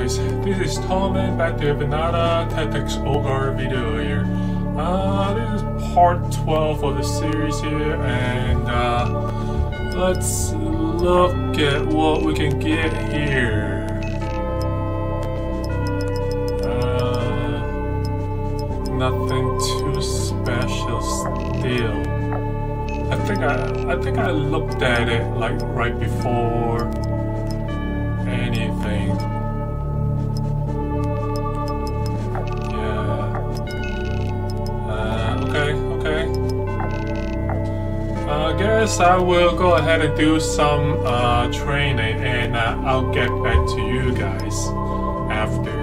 guys, this is Tom back to another Tactics Ogre video here. This is part 12 of the series here, and let's look at what we can get here. Nothing too special still. I think I looked at it like right before anything. Okay. I guess I will go ahead and do some training, and I'll get back to you guys after.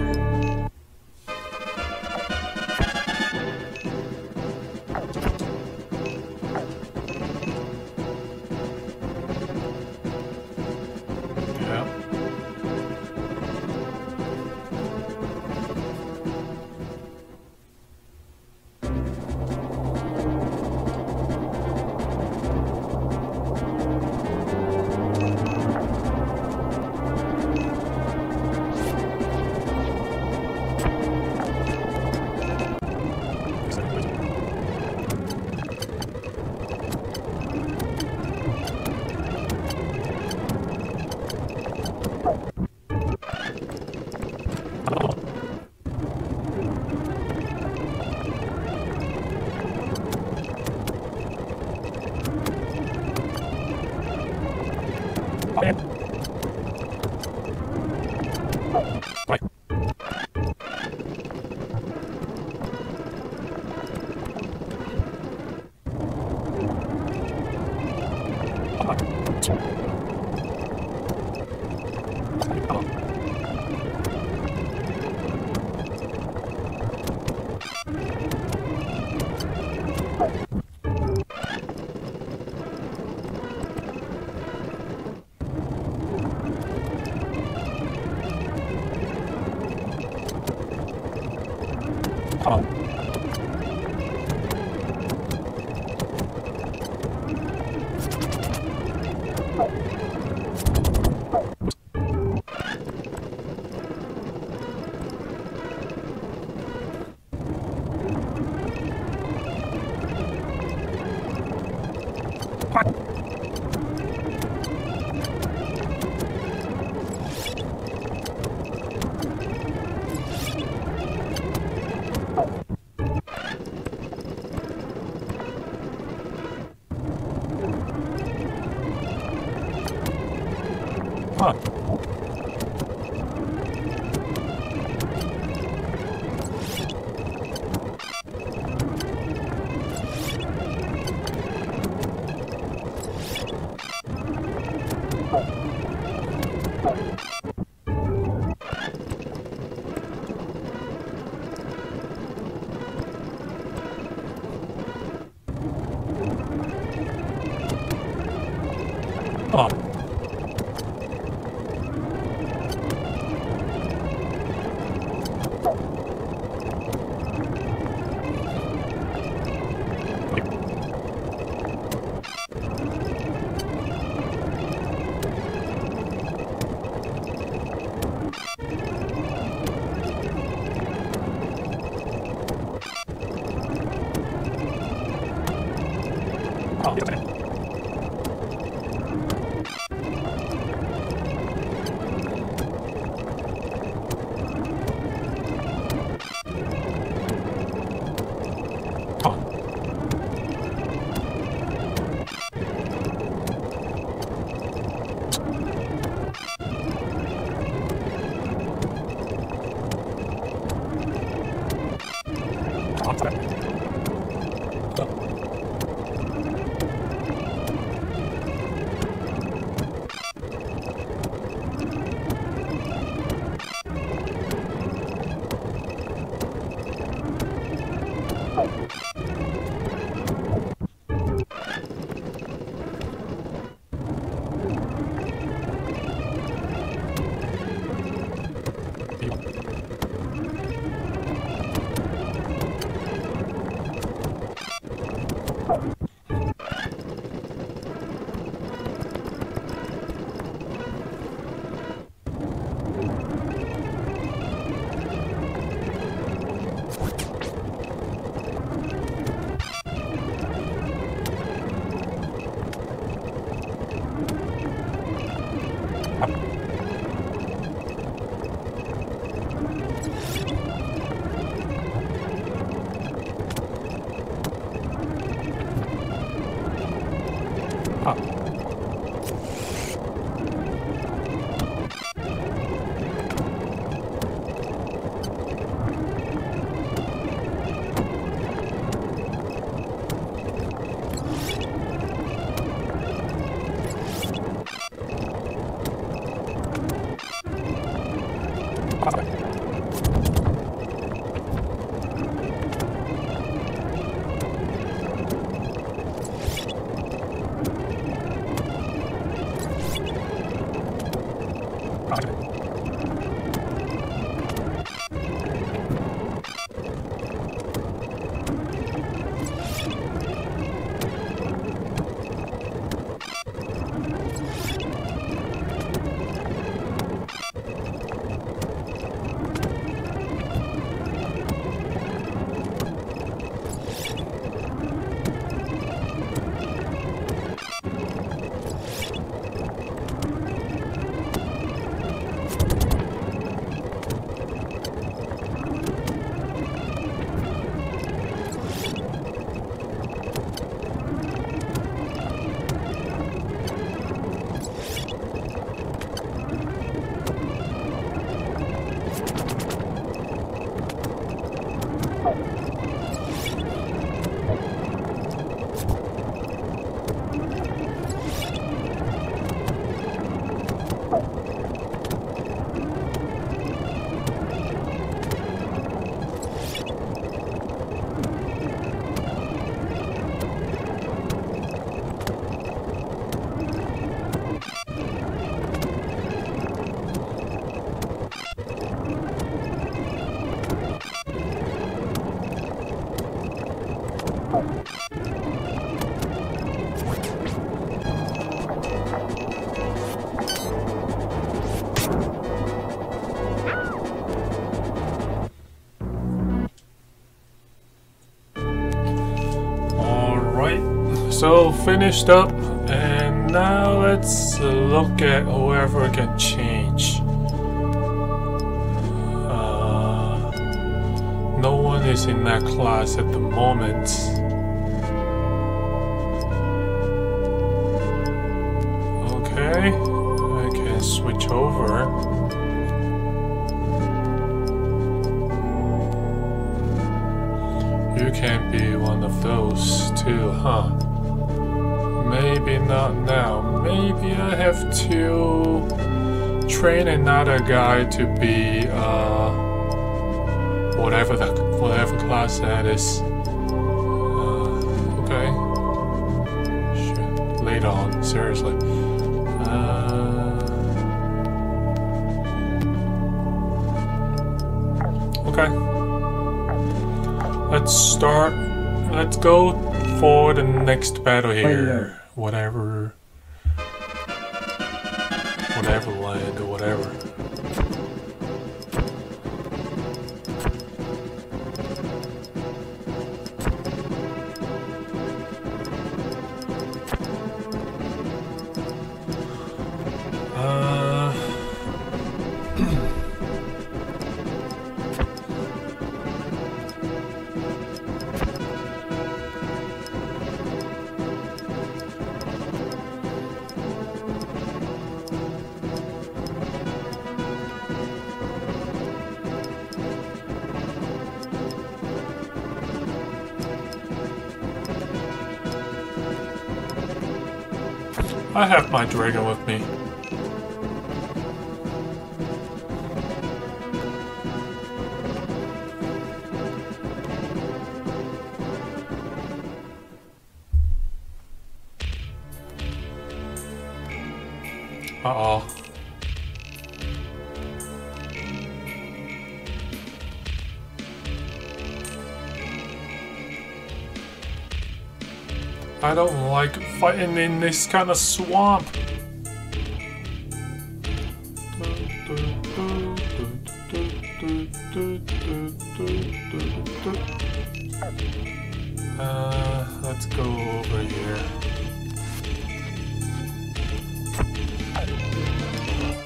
So finished up, and now let's look at whoever can change. No one is in that class at the moment. Okay, I can switch over. You can be one of those too, huh? Maybe not now. Maybe I have to train another guy to be whatever class that is. Okay. Shit. Later on, seriously. Okay. Let's start. Let's go for the next battle here. Whatever land or whatever. I have my dragon with me. Uh-oh. I don't like fighting in this kind of swamp. Let's go over here.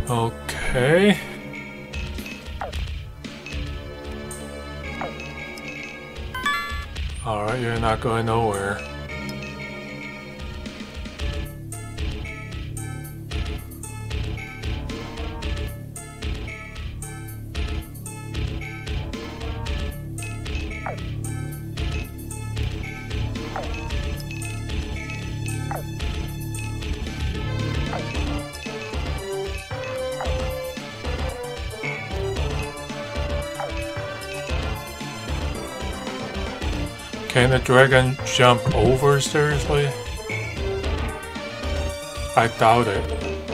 Okay. Alright, you're not going nowhere. Can the dragon jump over, seriously? I doubt it.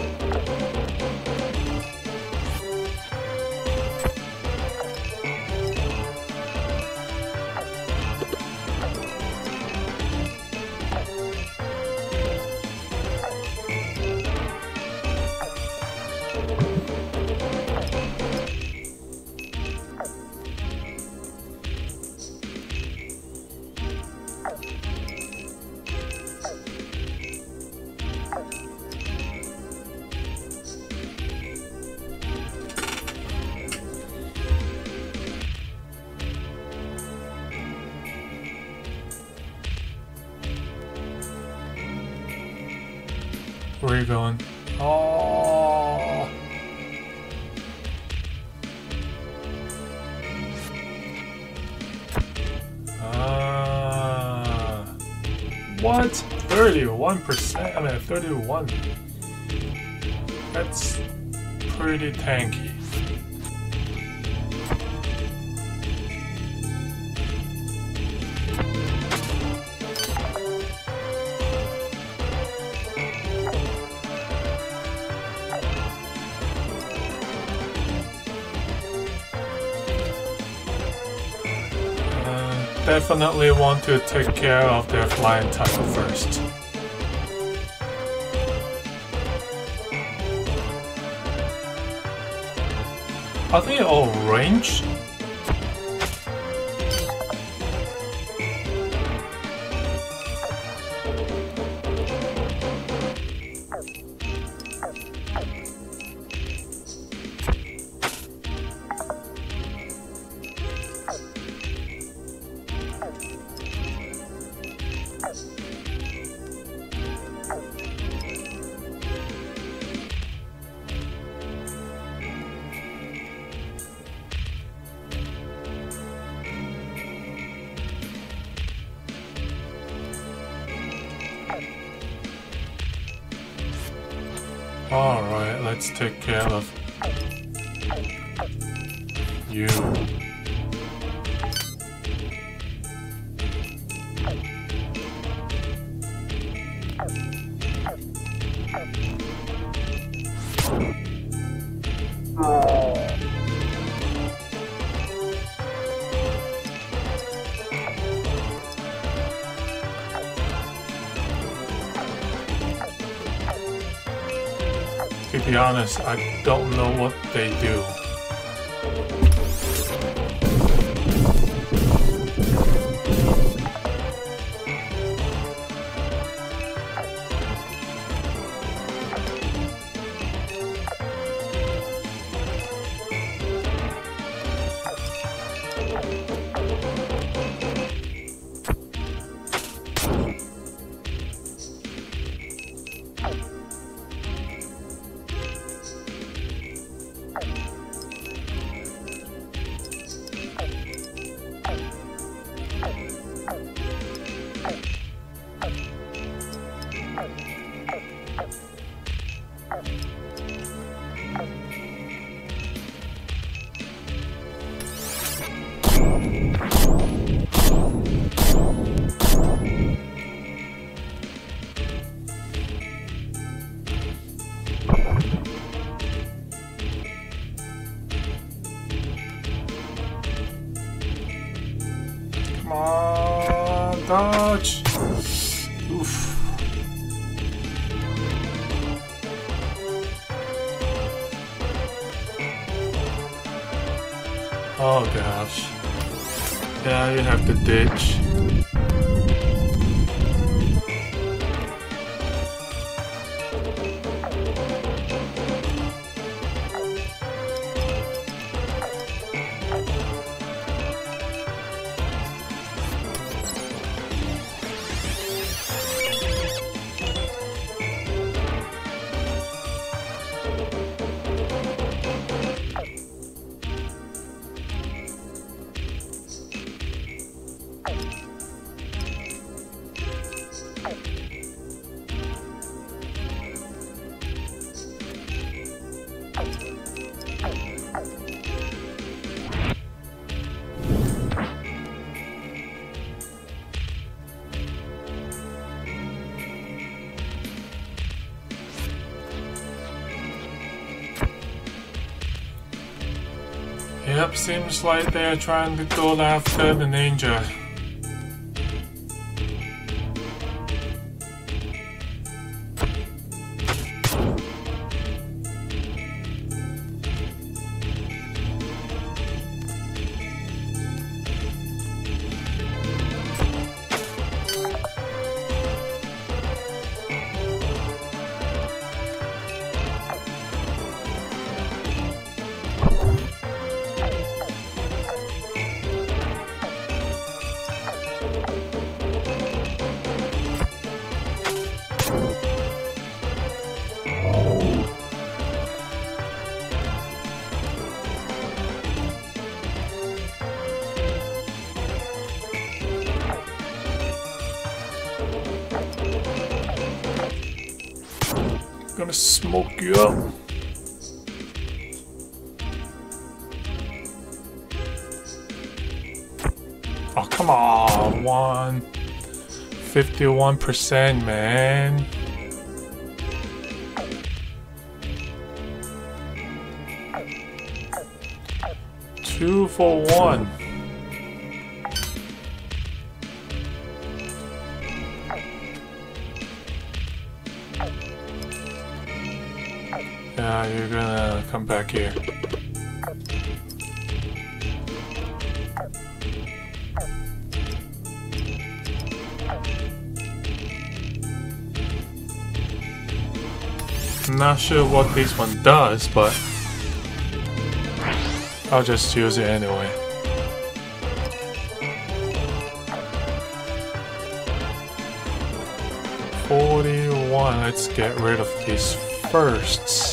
Where are you going? Oh. What? 31%? I mean, 31. That's pretty tanky. Definitely want to take care of their flying type first. Are they all ranged? Alright, let's take care of you. To be honest, I don't know what they do. Come on, dodge! Oof. Oh gosh. Yeah, you have to ditch. Yep, seems like they're trying to go after the ninja. Gonna smoke you up. Oh, come on, 51%, man. Two for one. Yeah, you're gonna come back here. I'm not sure what this one does, but I'll just use it anyway. $41. Let's get rid of these firsts.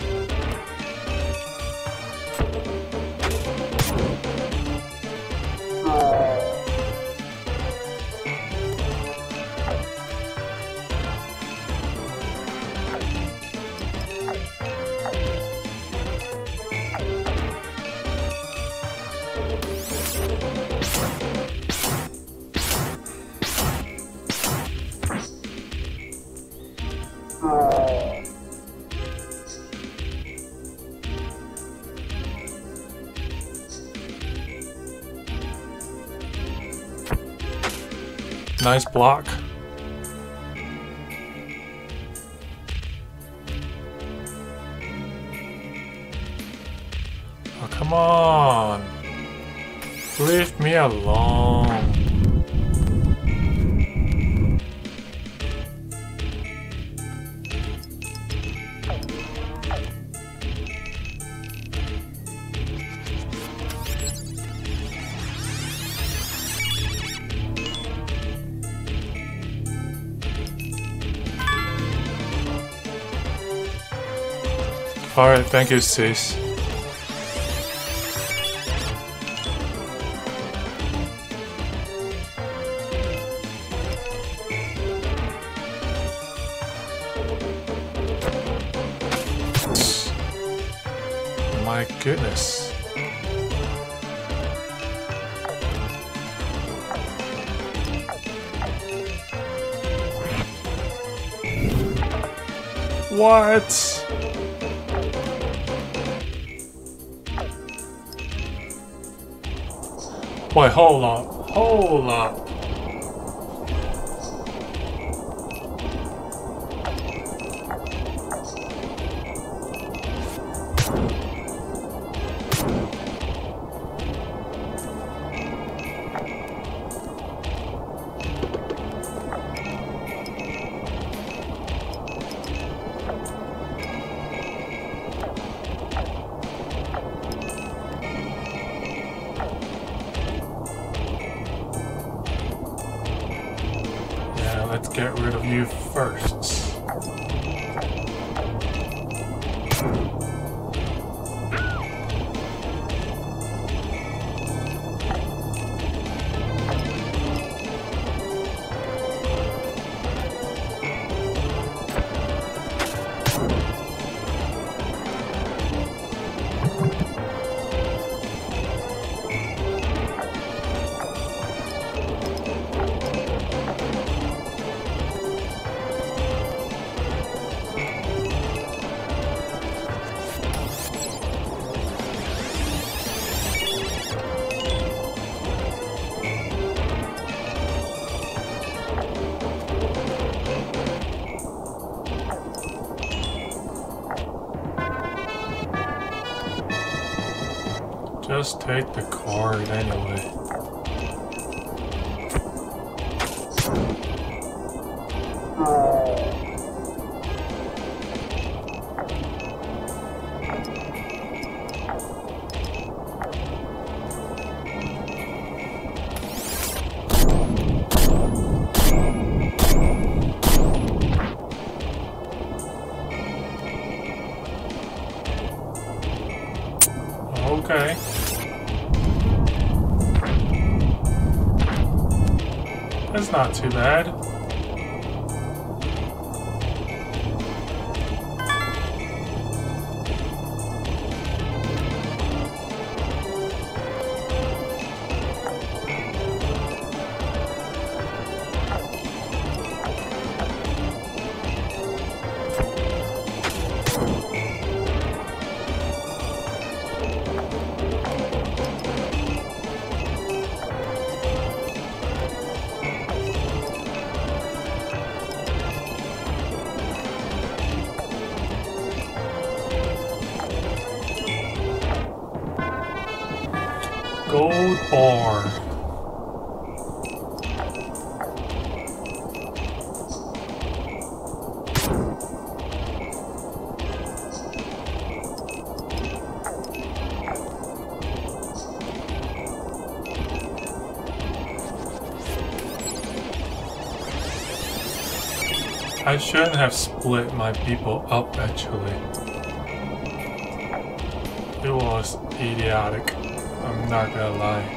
Nice block. Oh, come on. Leave me alone. Alright, thank you, sis. My goodness. What? Wait, hold up. Let's get rid of you first. just take the card anyway. Okay. That's not too bad. Gold bar. I shouldn't have split my people up actually. It was idiotic. I'm not gonna lie.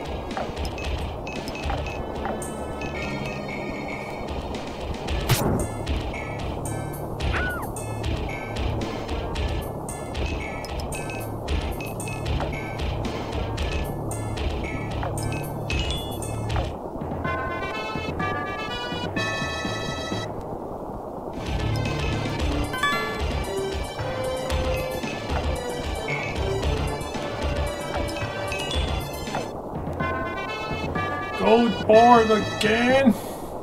Gold bar again?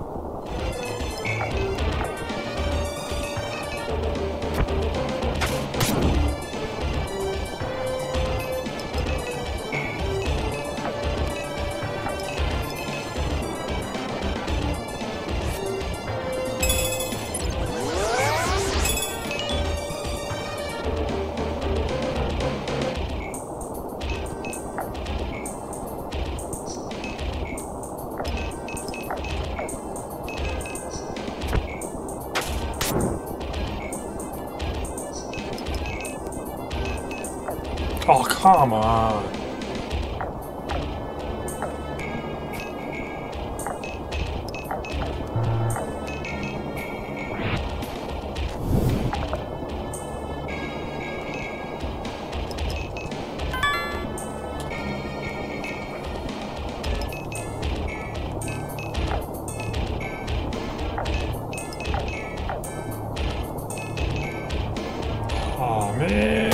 Oh, come on. Oh, man.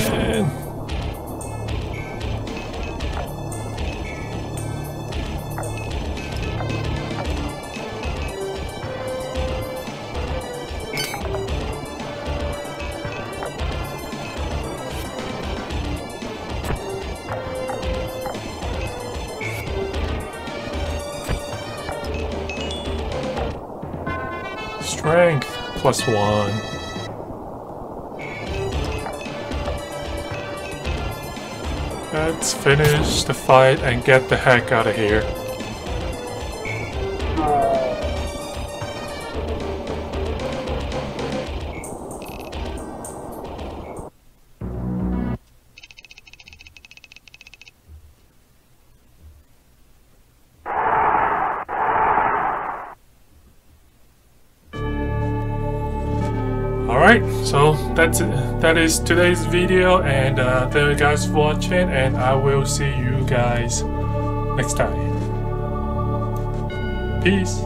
Strength +1. Let's finish the fight and get the heck out of here. Alright, so that is today's video, and thank you guys for watching, and I will see you guys next time. Peace.